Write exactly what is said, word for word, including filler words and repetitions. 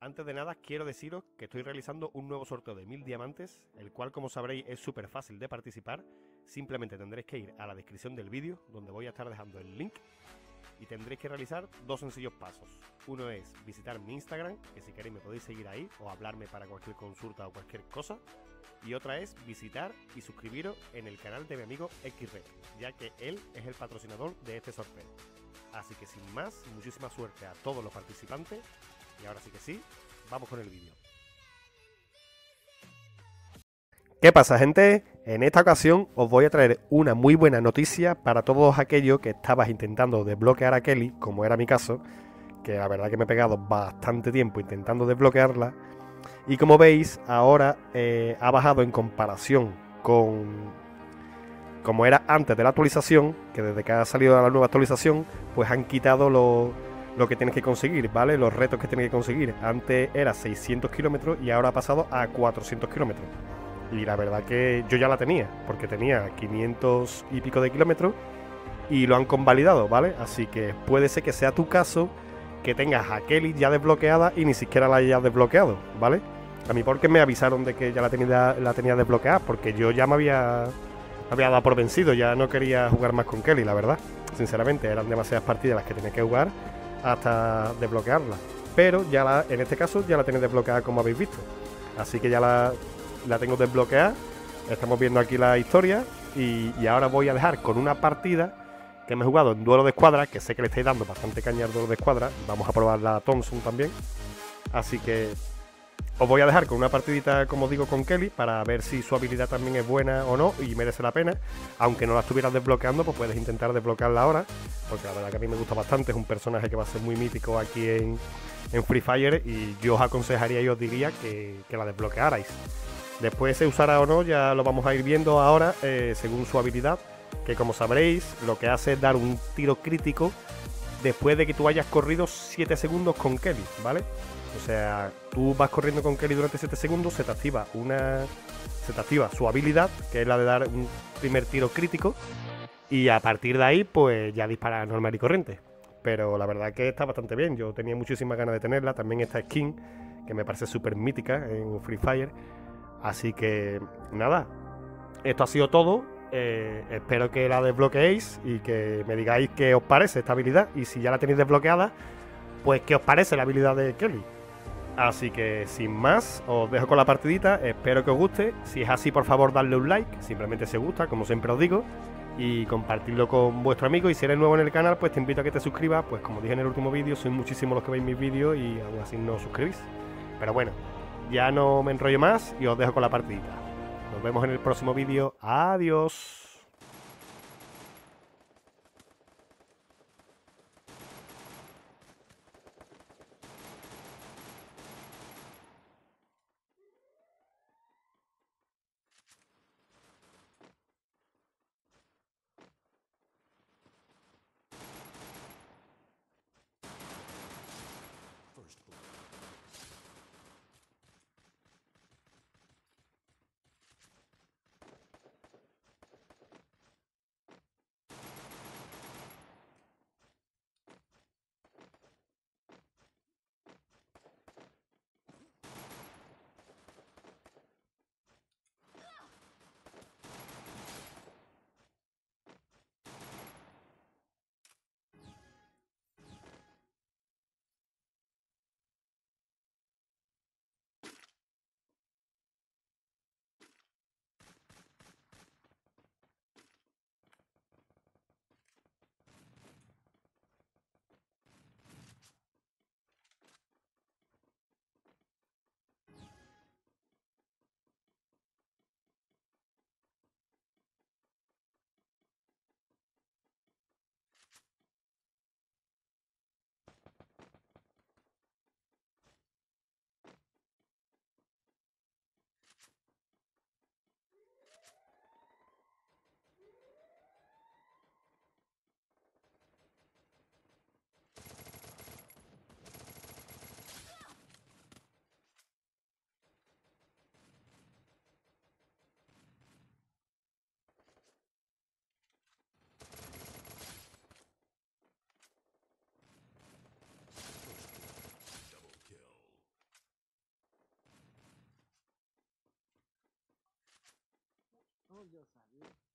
Antes de nada, quiero deciros que estoy realizando un nuevo sorteo de mil diamantes, el cual, como sabréis, es súper fácil de participar. Simplemente tendréis que ir a la descripción del vídeo, donde voy a estar dejando el link, y tendréis que realizar dos sencillos pasos. Uno es visitar mi Instagram, que si queréis me podéis seguir ahí, o hablarme para cualquier consulta o cualquier cosa. Y otra es visitar y suscribiros en el canal de mi amigo X-Red, ya que él es el patrocinador de este sorteo. Así que sin más, muchísima suerte a todos los participantes. Y ahora sí que sí, vamos con el vídeo. ¿Qué pasa, gente? En esta ocasión os voy a traer una muy buena noticia para todos aquellos que estabas intentando desbloquear a Kelly, como era mi caso, que la verdad que me he pegado bastante tiempo intentando desbloquearla. Y como veis, ahora eh, ha bajado en comparación con como era antes de la actualización, que desde que ha salido la nueva actualización, pues han quitado lo, lo que tienes que conseguir, ¿vale? Los retos que tienes que conseguir. Antes era seiscientos kilómetros y ahora ha pasado a cuatrocientos kilómetros. Y la verdad que yo ya la tenía, porque tenía quinientos y pico de kilómetros y lo han convalidado, ¿vale? Así que puede ser que sea tu caso, que tengas a Kelly ya desbloqueada y ni siquiera la hayas desbloqueado, ¿vale? A mí porque me avisaron de que ya la tenía, la tenía desbloqueada, porque yo ya me había, me había dado por vencido, ya no quería jugar más con Kelly, la verdad. Sinceramente, eran demasiadas partidas las que tenía que jugar hasta desbloquearla. Pero ya la, en este caso ya la tenía desbloqueada, como habéis visto. Así que ya la, la tengo desbloqueada. Estamos viendo aquí la historia y, y ahora voy a dejar con una partida que me he jugado en duelo de escuadra, que sé que le estáis dando bastante caña al duelo de escuadra. Vamos a probar la Thompson también. Así que os voy a dejar con una partidita, como os digo, con Kelly, para ver si su habilidad también es buena o no y merece la pena. Aunque no la estuvieras desbloqueando, pues puedes intentar desbloquearla ahora, porque la verdad que a mí me gusta bastante. Es un personaje que va a ser muy mítico aquí en, en Free Fire y yo os aconsejaría y os diría que, que la desbloquearais. Después se usará o no, ya lo vamos a ir viendo ahora, eh, según su habilidad, que como sabréis, lo que hace es dar un tiro crítico después de que tú hayas corrido siete segundos con Kelly, ¿vale? O sea, tú vas corriendo con Kelly durante siete segundos, se te activa una se te activa su habilidad, que es la de dar un primer tiro crítico, y a partir de ahí, pues ya dispara normal y corriente. Pero la verdad que está bastante bien, yo tenía muchísimas ganas de tenerla, también esta skin, que me parece súper mítica en Free Fire. Así que, nada, esto ha sido todo. Eh, espero que la desbloqueéis y que me digáis qué os parece esta habilidad. Y si ya la tenéis desbloqueada, pues qué os parece la habilidad de Kelly. Así que sin más, os dejo con la partidita, espero que os guste. Si es así, por favor, dadle un like, simplemente si os gusta, como siempre os digo, y compartidlo con vuestro amigo. Y si eres nuevo en el canal, pues te invito a que te suscribas. Pues como dije en el último vídeo, sois muchísimos los que veis mis vídeos y aún así no os suscribís. Pero bueno, ya no me enrollo más y os dejo con la partidita. Nos vemos en el próximo vídeo. Adiós. yo sabía.